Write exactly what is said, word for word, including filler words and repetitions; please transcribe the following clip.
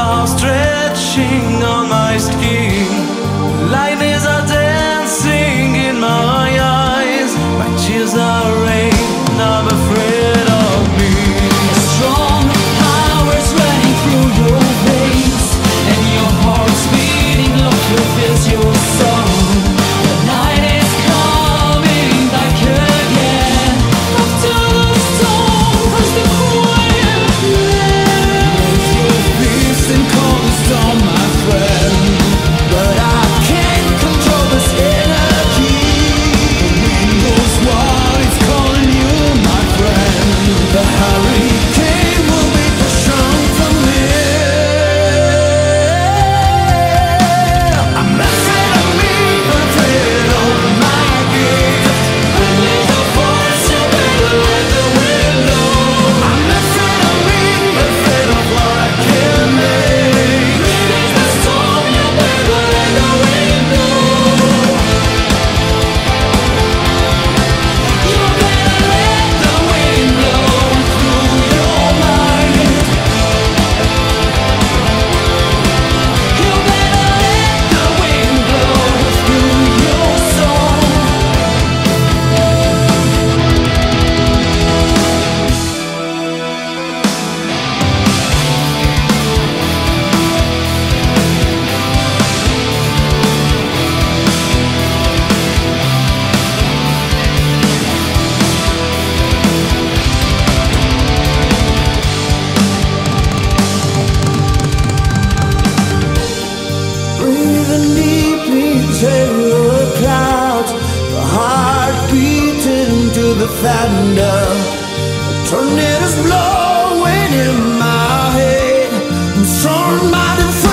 are stretching on my skin. Lightnings are dancing in my eyes. My tears are rain, I'm afraid of me. Strong powers running through your veins, and your heart's beating louder with your song. The night is coming back again. After the storm comes the quiet land. Your peace and calm the storm, my friend, but I can't control this energy. The wind goes wild, it's calling you, my friend. The hurricane will be pushed on from here. I'm afraid of me, afraid of my gift. I need the voice to better let the wind blow. I'm afraid of me, afraid of what I can make. It is the storm, you better let the wind blow. You better let the wind blow through your mind. You better let the wind blow through your soul. Breathing deeply, tail the clouds, the heart beating to the thunder. Tornadoes blowing in my head. I'm surrounded by the